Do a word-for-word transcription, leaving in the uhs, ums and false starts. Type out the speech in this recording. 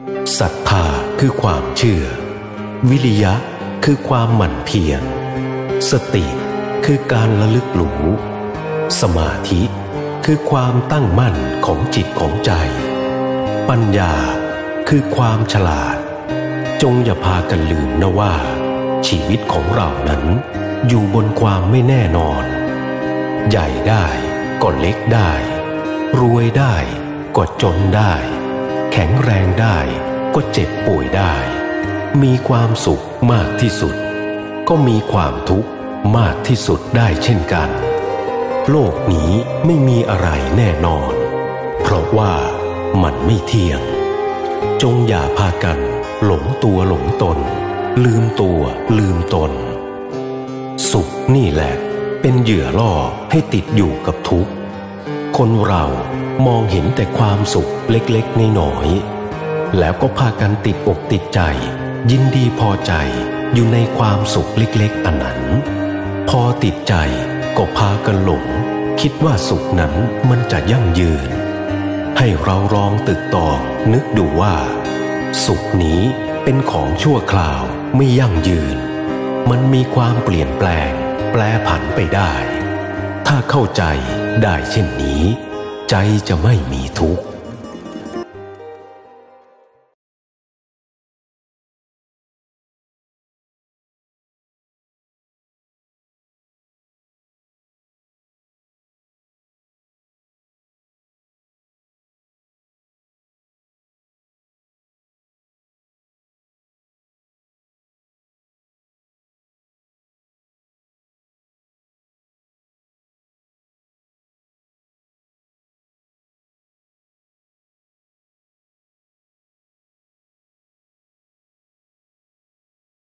ศรัทธาคือความเชื่อวิริยะคือความหมั่นเพียรสติคือการระลึกรู้สมาธิคือความตั้งมั่นของจิตของใจปัญญาคือความฉลาดจงอย่าพากันลืมนะว่าชีวิตของเรานั้นอยู่บนความไม่แน่นอนใหญ่ได้ก็เล็กได้รวยได้ก็จนได้แข็งแรงได้ก็เจ็บป่วยได้มีความสุขมากที่สุดก็มีความทุกข์มากที่สุดได้เช่นกันโลกนี้ไม่มีอะไรแน่นอนเพราะว่ามันไม่เที่ยงจงอย่าพากันหลงตัวหลงตนลืมตัวลืมตนสุขนี่แหละเป็นเหยื่อล่อให้ติดอยู่กับทุกข์คนเรามองเห็นแต่ความสุขเล็กๆน้อยๆแล้วก็พากันติดอกติดใจยินดีพอใจอยู่ในความสุขเล็กๆอันนั้นพอติดใจก็พากันหลงคิดว่าสุขนั้นมันจะยั่งยืนให้เราลองตึกตองนึกดูว่าสุขนี้เป็นของชั่วคราวไม่ยั่งยืนมันมีความเปลี่ยนแปลงแปรผันไปได้ถ้าเข้าใจได้เช่นนี้ใจจะไม่มีทุกข์